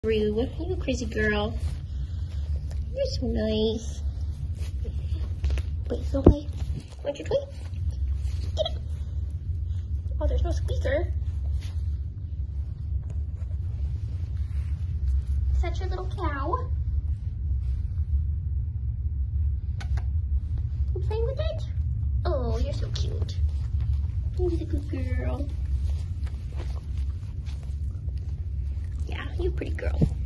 Rue, you a crazy girl. You're so nice. Wait, no play. Want your toy? Get it. Oh, there's no squeaker. Is that your little cow? You playing with it? Oh, you're so cute. You're a good girl. Yeah, you're a pretty girl.